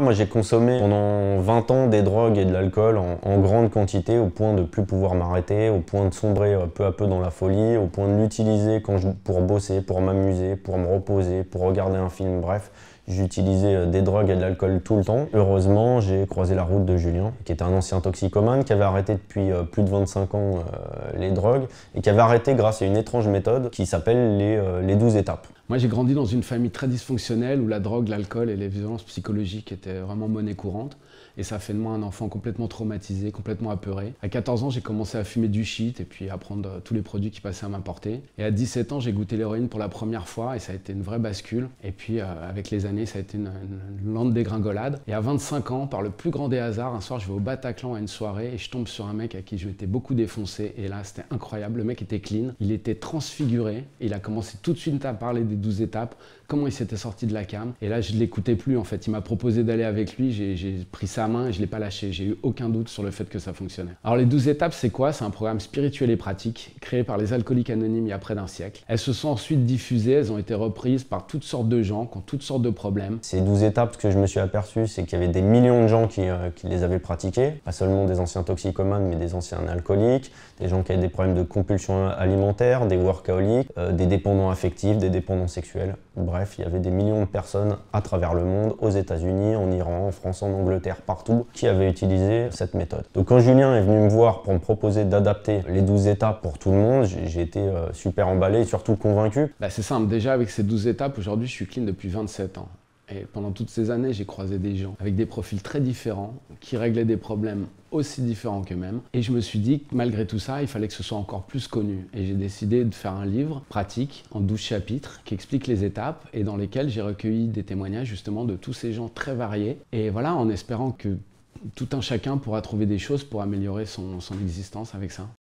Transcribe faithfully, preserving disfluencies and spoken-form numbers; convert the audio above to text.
Moi j'ai consommé pendant vingt ans des drogues et de l'alcool en, en grande quantité au point de ne plus pouvoir m'arrêter, au point de sombrer peu à peu dans la folie, au point de l'utiliser quand je, pour bosser, pour m'amuser, pour me reposer, pour regarder un film, bref. J'utilisais des drogues et de l'alcool tout le temps. Heureusement, j'ai croisé la route de Julien, qui était un ancien toxicomane, qui avait arrêté depuis plus de vingt-cinq ans euh, les drogues et qui avait arrêté grâce à une étrange méthode qui s'appelle les, euh, les douze étapes. Moi, j'ai grandi dans une famille très dysfonctionnelle où la drogue, l'alcool et les violences psychologiques étaient vraiment monnaie courante. Et ça fait de moi un enfant complètement traumatisé, complètement apeuré. À quatorze ans, j'ai commencé à fumer du shit et puis à prendre tous les produits qui passaient à ma portée. Et à dix-sept ans, j'ai goûté l'héroïne pour la première fois et ça a été une vraie bascule. Et puis, euh, avec les années, ça a été une, une lente dégringolade. Et à vingt-cinq ans, par le plus grand des hasards, un soir, je vais au Bataclan à une soirée et je tombe sur un mec à qui je m'étais beaucoup défoncé. Et là, c'était incroyable. Le mec était clean, il était transfiguré. Et il a commencé tout de suite à parler des douze étapes, comment il s'était sorti de la cam. Et là, je ne l'écoutais plus en fait. Il m'a proposé d'aller avec lui, j'ai pris sa main et je ne l'ai pas lâché. J'ai eu aucun doute sur le fait que ça fonctionnait. Alors les douze étapes, c'est quoi? C'est un programme spirituel et pratique créé par les alcooliques anonymes il y a près d'un siècle. Elles se sont ensuite diffusées, elles ont été reprises par toutes sortes de gens qui ont toutes sortes de problèmes. Ces douze étapes, ce que je me suis aperçu, c'est qu'il y avait des millions de gens qui, euh, qui les avaient pratiquées. Pas seulement des anciens toxicomanes, mais des anciens alcooliques, des gens qui avaient des problèmes de compulsion alimentaire, des workaholics, euh, des dépendants affectifs, des dépendants sexuels. Bref, il y avait des millions de personnes à travers le monde, aux États-Unis, en Iran, en France, en Angleterre, partout, qui avaient utilisé cette méthode. Donc quand Julien est venu me voir pour me proposer d'adapter les douze étapes pour tout le monde, j'ai été euh, super emballé et surtout convaincu. Bah, c'est simple, déjà avec ces douze étapes, aujourd'hui je suis clean depuis vingt-sept ans. Et pendant toutes ces années, j'ai croisé des gens avec des profils très différents, qui réglaient des problèmes aussi différents qu'eux-mêmes. Et je me suis dit que malgré tout ça, il fallait que ce soit encore plus connu. Et j'ai décidé de faire un livre pratique en douze chapitres qui explique les étapes et dans lesquels j'ai recueilli des témoignages justement de tous ces gens très variés. Et voilà, en espérant que tout un chacun pourra trouver des choses pour améliorer son, son existence avec ça.